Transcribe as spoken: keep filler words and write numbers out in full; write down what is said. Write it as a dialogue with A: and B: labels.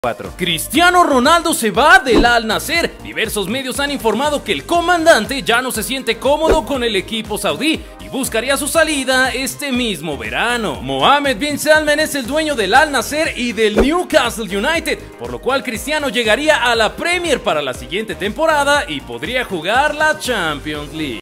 A: cuatro. Cristiano Ronaldo se va del Al Nassr. Diversos medios han informado que el comandante ya no se siente cómodo con el equipo saudí y buscaría su salida este mismo verano. Mohammed bin Salman es el dueño del Al Nassr y del Newcastle United, por lo cual Cristiano llegaría a la Premier para la siguiente temporada y podría jugar la Champions League.